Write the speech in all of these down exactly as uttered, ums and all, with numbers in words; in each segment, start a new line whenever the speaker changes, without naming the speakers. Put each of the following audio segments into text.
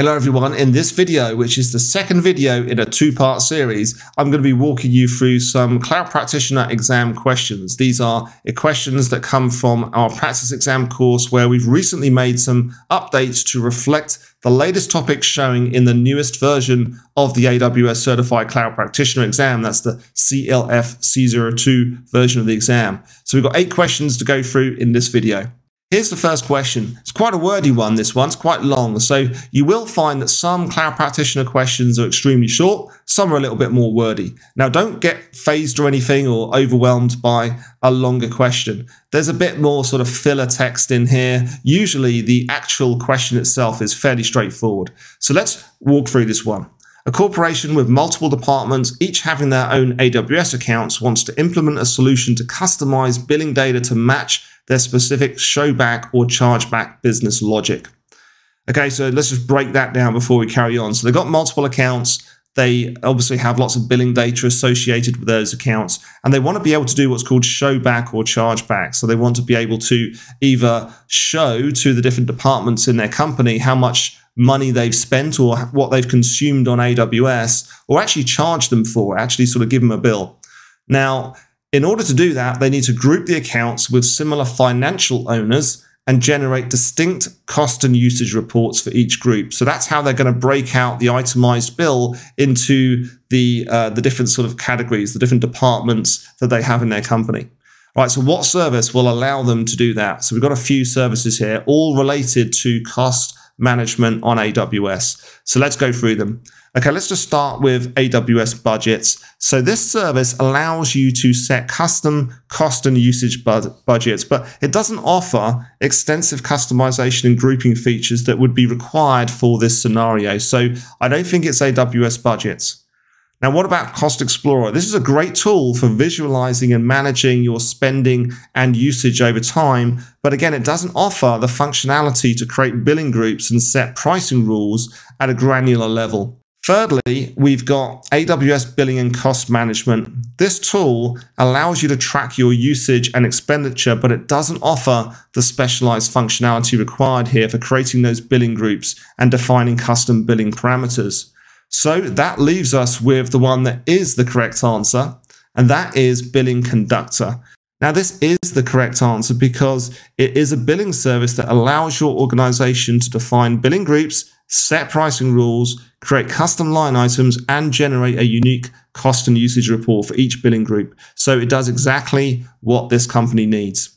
Hello everyone, in this video, which is the second video in a two-part series, I'm going to be walking you through some Cloud Practitioner exam questions. These are questions that come from our practice exam course where we've recently made some updates to reflect the latest topics showing in the newest version of the A W S Certified Cloud Practitioner exam. That's the C L F C zero two version of the exam. So we've got eight questions to go through in this video. Here's the first question. It's quite a wordy one, this one. It's quite long. So you will find that some Cloud Practitioner questions are extremely short. Some are a little bit more wordy. Now, don't get phased or anything or overwhelmed by a longer question. There's a bit more sort of filler text in here. Usually the actual question itself is fairly straightforward. So let's walk through this one. A corporation with multiple departments, each having their own A W S accounts, wants to implement a solution to customize billing data to match their specific showback or chargeback business logic. Okay, so let's just break that down before we carry on. So they've got multiple accounts. They obviously have lots of billing data associated with those accounts, and they want to be able to do what's called showback or chargeback. So they want to be able to either show to the different departments in their company how much money they've spent or what they've consumed on A W S, or actually charge them for, actually sort of give them a bill. Now, in order to do that, they need to group the accounts with similar financial owners and generate distinct cost and usage reports for each group. So that's how they're going to break out the itemized bill into the, uh, the different sort of categories, the different departments that they have in their company. All right, so what service will allow them to do that? So we've got a few services here, all related to cost management on A W S. So let's go through them. Okay, let's just start with A W S budgets. So this service allows you to set custom cost and usage bud budgets, but it doesn't offer extensive customization and grouping features that would be required for this scenario. So I don't think it's A W S budgets. Now, what about Cost Explorer? This is a great tool for visualizing and managing your spending and usage over time. But again, it doesn't offer the functionality to create billing groups and set pricing rules at a granular level. Thirdly, we've got A W S Billing and Cost Management. This tool allows you to track your usage and expenditure, but it doesn't offer the specialized functionality required here for creating those billing groups and defining custom billing parameters. So that leaves us with the one that is the correct answer, and that is Billing Conductor. Now, this is the correct answer because it is a billing service that allows your organization to define billing groups, set pricing rules, create custom line items, and generate a unique cost and usage report for each billing group. So it does exactly what this company needs.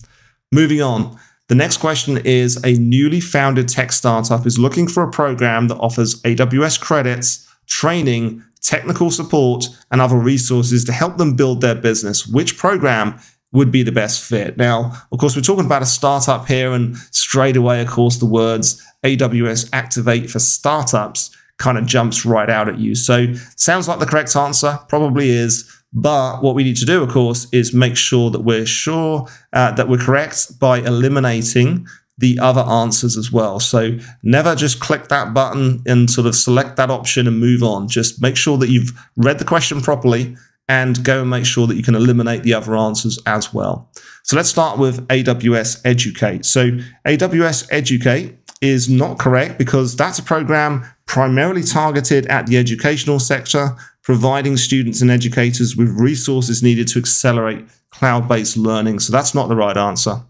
Moving on. The next question is, a newly founded tech startup is looking for a program that offers A W S credits, training, technical support, and other resources to help them build their business. Which program would be the best fit? Now, of course, we're talking about a startup here, and straight away, of course, the words A W S Activate for Startups kind of jumps right out at you. So sounds like the correct answer, probably is. But what we need to do, of course, is make sure that we're sure uh, that we're correct by eliminating the other answers as well. So never just click that button and sort of select that option and move on. Just make sure that you've read the question properly and go and make sure that you can eliminate the other answers as well. So let's start with A W S Educate. So A W S Educate is not correct because that's a program primarily targeted at the educational sector, providing students and educators with resources needed to accelerate cloud-based learning. So that's not the right answer.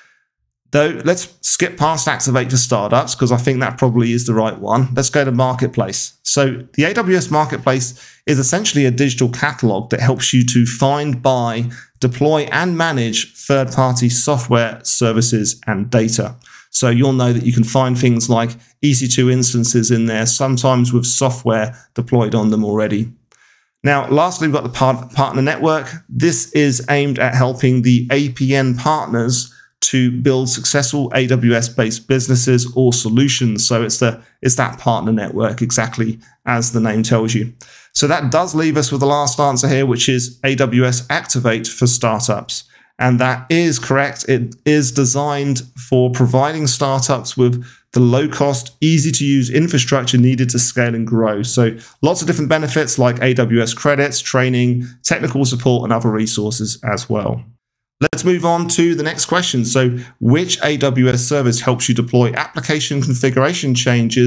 Though, let's skip past Activate for Startups because I think that probably is the right one. Let's go to Marketplace. So the A W S Marketplace is essentially a digital catalog that helps you to find, buy, deploy, and manage third-party software, services, and data. So you'll know that you can find things like E C two instances in there, sometimes with software deployed on them already. Now, lastly, we've got the part partner network. This is aimed at helping the A P N partners to build successful A W S-based businesses or solutions. So it's the it's that partner network, exactly as the name tells you. So that does leave us with the last answer here, which is A W S Activate for Startups. And that is correct. It is designed for providing startups with the low-cost, easy-to-use infrastructure needed to scale and grow. So lots of different benefits like A W S credits, training, technical support, and other resources as well. Let's move on to the next question. So which A W S service helps you deploy application configuration changes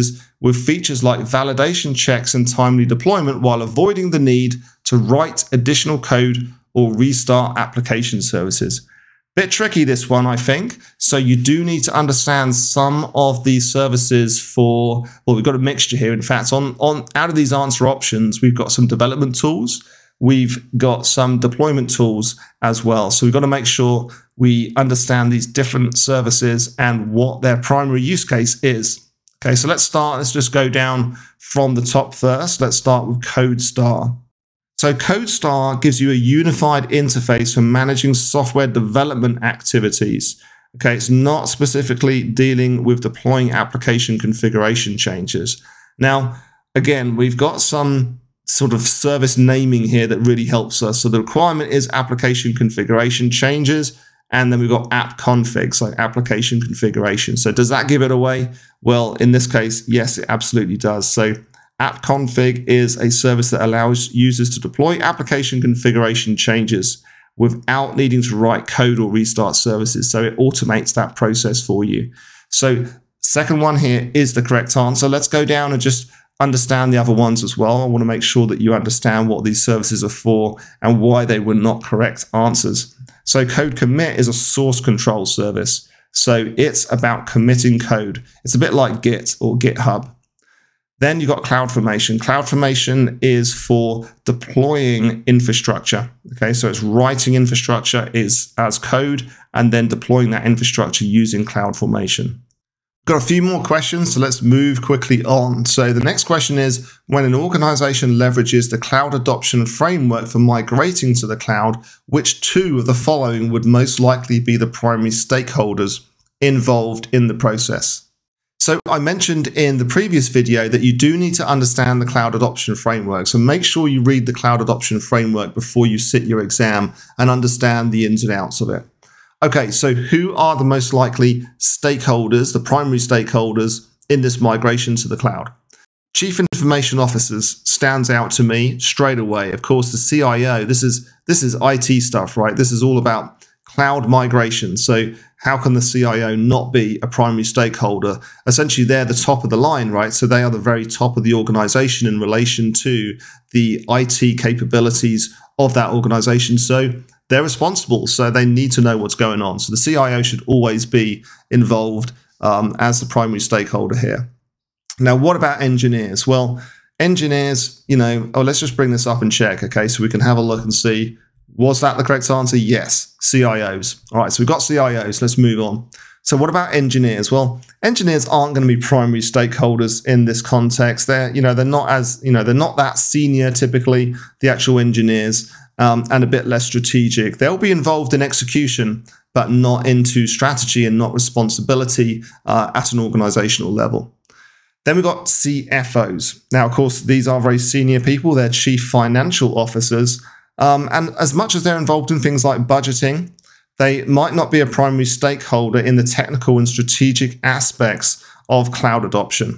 with features like validation checks and timely deployment while avoiding the need to write additional code or restart application services. Bit tricky, this one, I think. So you do need to understand some of these services for, well, we've got a mixture here. In fact, on, on out of these answer options, we've got some development tools. We've got some deployment tools as well. So we've got to make sure we understand these different services and what their primary use case is. Okay, so let's start. Let's just go down from the top first. Let's start with CodeStar. So CodeStar gives you a unified interface for managing software development activities. Okay, it's not specifically dealing with deploying application configuration changes. Now, again, we've got some sort of service naming here that really helps us. So the requirement is application configuration changes, and then we've got AppConfig, so application configuration. So does that give it away? Well, in this case, yes, it absolutely does. So AppConfig is a service that allows users to deploy application configuration changes without needing to write code or restart services. So it automates that process for you. So second one here is the correct answer. Let's go down and just understand the other ones as well. I want to make sure that you understand what these services are for and why they were not correct answers. So code commit is a source control service. So it's about committing code. It's a bit like Git or GitHub. Then you've got CloudFormation. CloudFormation is for deploying infrastructure. Okay, so it's writing infrastructure is as code and then deploying that infrastructure using CloudFormation. Got a few more questions, so let's move quickly on. So the next question is, when an organization leverages the cloud adoption framework for migrating to the cloud, which two of the following would most likely be the primary stakeholders involved in the process? So I mentioned in the previous video that you do need to understand the cloud adoption framework. So make sure you read the cloud adoption framework before you sit your exam and understand the ins and outs of it. Okay, so who are the most likely stakeholders, the primary stakeholders in this migration to the cloud? Chief Information Officers stands out to me straight away. Of course, the C I O, this is, this is I T stuff, right? This is all about cloud migration. So how can the C I O not be a primary stakeholder? Essentially, they're the top of the line, right? So they are the very top of the organization in relation to the I T capabilities of that organization. So they're responsible. So they need to know what's going on. So the C I O should always be involved um, as the primary stakeholder here. Now, what about engineers? Well, engineers, you know, oh, let's just bring this up and check. Okay, so we can have a look and see. Was that the correct answer? Yes, C I Os. All right, so we've got C I Os. Let's move on. So what about engineers? Well, engineers aren't going to be primary stakeholders in this context. They're, you know, they're not as, you know, they're not that senior typically, the actual engineers, um, and a bit less strategic. They'll be involved in execution, but not into strategy and not responsibility uh, at an organizational level. Then we've got C F Os. Now, of course, these are very senior people. They're chief financial officers. Um, and as much as they're involved in things like budgeting, they might not be a primary stakeholder in the technical and strategic aspects of cloud adoption.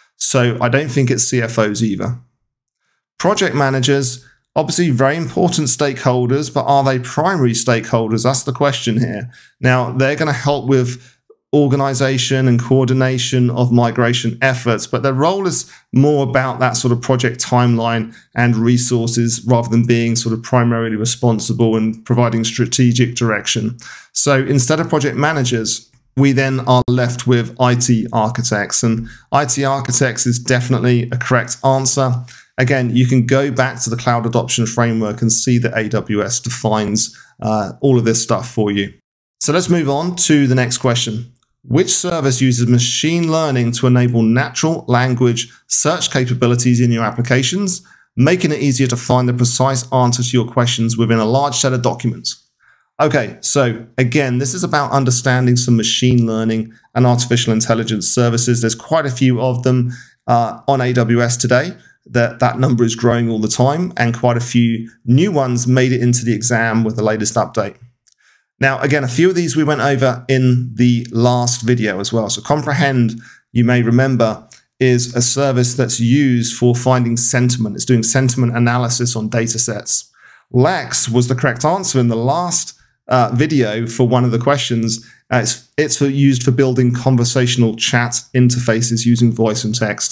So I don't think it's C F Os either. Project managers, obviously very important stakeholders, but are they primary stakeholders? That's the question here. Now, they're going to help with organization and coordination of migration efforts, but their role is more about that sort of project timeline and resources rather than being sort of primarily responsible and providing strategic direction. So instead of project managers, we then are left with I T architects, and I T architects is definitely a correct answer. Again, you can go back to the cloud adoption framework and see that A W S defines uh, all of this stuff for you. So let's move on to the next question. Which service uses machine learning to enable natural language search capabilities in your applications, making it easier to find the precise answer to your questions within a large set of documents? Okay, so again, this is about understanding some machine learning and artificial intelligence services. There's quite a few of them uh, on A W S today. That, that number is growing all the time, and quite a few new ones made it into the exam with the latest update. Now, again, a few of these we went over in the last video as well. So Comprehend, you may remember, is a service that's used for finding sentiment. It's doing sentiment analysis on data sets. Lex was the correct answer in the last uh, video for one of the questions. Uh, it's it's for, used for building conversational chat interfaces using voice and text.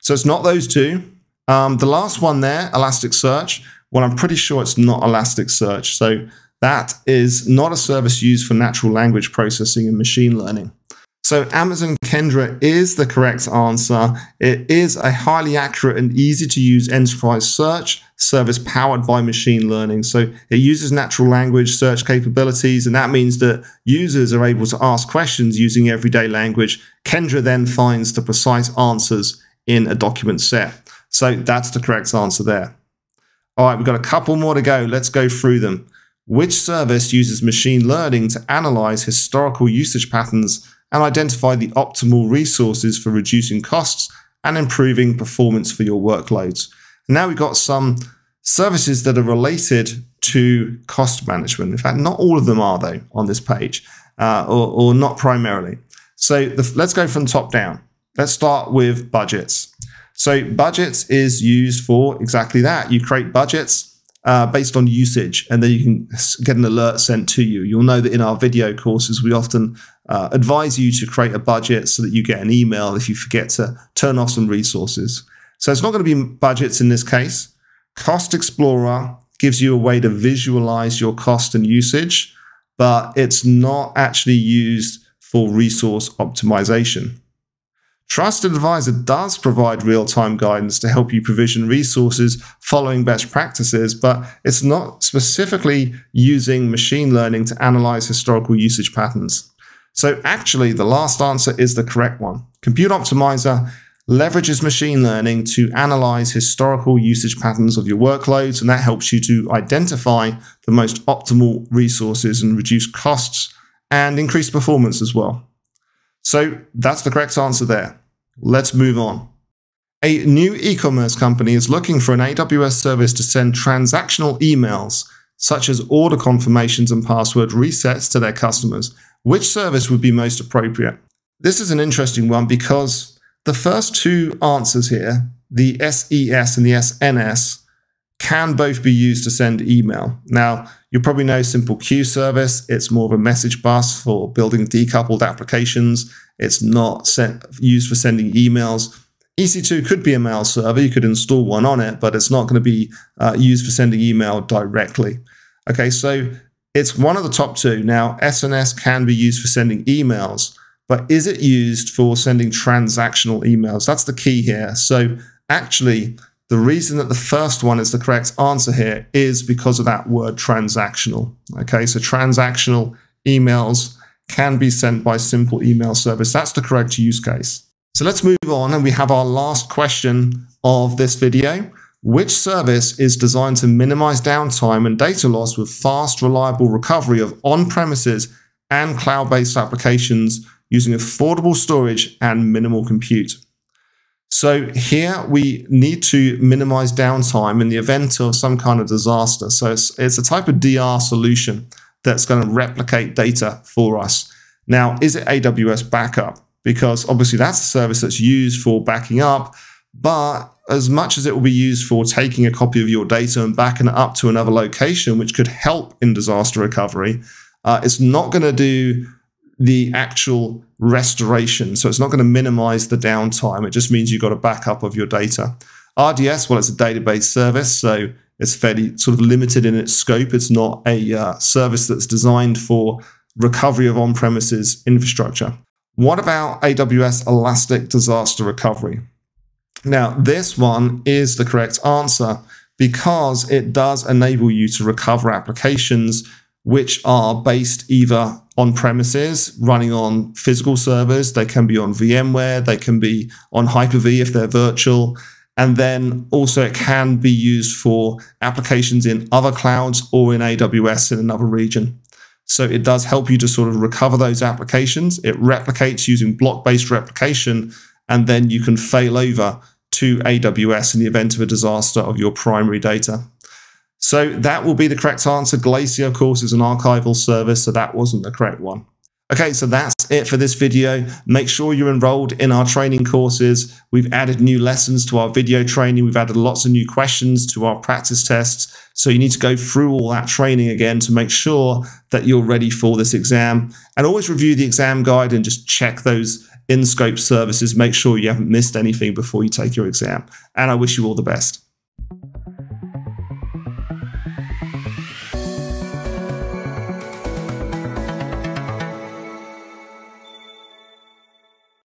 So it's not those two. Um, the last one there, Elasticsearch, well, I'm pretty sure it's not Elasticsearch. So that is not a service used for natural language processing and machine learning. So Amazon Kendra is the correct answer. It is a highly accurate and easy to use enterprise search service powered by machine learning. So it uses natural language search capabilities, and that means that users are able to ask questions using everyday language. Kendra then finds the precise answers in a document set. So that's the correct answer there. All right, we've got a couple more to go. Let's go through them. Which service uses machine learning to analyze historical usage patterns and identify the optimal resources for reducing costs and improving performance for your workloads? Now we've got some services that are related to cost management. In fact, not all of them are, though, on this page, uh, or, or not primarily. So the, let's go from top down. Let's start with budgets. So budgets is used for exactly that. You create budgets Uh, based on usage, and then you can get an alert sent to you. You'll know that in our video courses, we often uh, advise you to create a budget so that you get an email if you forget to turn off some resources. So it's not going to be budgets in this case. Cost Explorer gives you a way to visualize your cost and usage, but it's not actually used for resource optimization. Trusted Advisor does provide real-time guidance to help you provision resources following best practices, but it's not specifically using machine learning to analyze historical usage patterns. So actually, the last answer is the correct one. Compute Optimizer leverages machine learning to analyze historical usage patterns of your workloads, and that helps you to identify the most optimal resources and reduce costs and increase performance as well. So that's the correct answer there. Let's move on. A new e-commerce company is looking for an A W S service to send transactional emails, such as order confirmations and password resets to their customers. Which service would be most appropriate? This is an interesting one because the first two answers here, the S E S and the S N S, can both be used to send email. Now, you probably know Simple Queue service. It's more of a message bus for building decoupled applications. It's not sent, used for sending emails. E C two could be a mail server. You could install one on it, but it's not going to be uh, used for sending email directly. Okay, so it's one of the top two. Now, S N S can be used for sending emails, but is it used for sending transactional emails? That's the key here. So actually, the reason that the first one is the correct answer here is because of that word transactional. Okay, so transactional emails can be sent by simple email service. That's the correct use case. So let's move on, and we have our last question of this video. Which service is designed to minimize downtime and data loss with fast, reliable recovery of on-premises and cloud-based applications using affordable storage and minimal compute? So here we need to minimize downtime in the event of some kind of disaster. So it's, it's a type of D R solution that's going to replicate data for us. Now, is it A W S backup? Because obviously that's a service that's used for backing up, but as much as it will be used for taking a copy of your data and backing it up to another location, which could help in disaster recovery, uh, it's not going to do the actual restoration. So it's not going to minimize the downtime. It just means you've got a backup of your data. R D S, well, it's a database service, so it's fairly sort of limited in its scope. It's not a uh, service that's designed for recovery of on-premises infrastructure. What about A W S Elastic Disaster Recovery? Now, this one is the correct answer because it does enable you to recover applications which are based either on premises, running on physical servers. They can be on VMware, they can be on Hyper-V if they're virtual. And then also it can be used for applications in other clouds or in A W S in another region. So it does help you to sort of recover those applications. It replicates using block-based replication, and then you can fail over to A W S in the event of a disaster of your primary data. So that will be the correct answer. Glacier, of course, is an archival service, so that wasn't the correct one. Okay, so that's it for this video. Make sure you're enrolled in our training courses. We've added new lessons to our video training. We've added lots of new questions to our practice tests. So you need to go through all that training again to make sure that you're ready for this exam. And always review the exam guide and just check those in-scope services. Make sure you haven't missed anything before you take your exam. And I wish you all the best.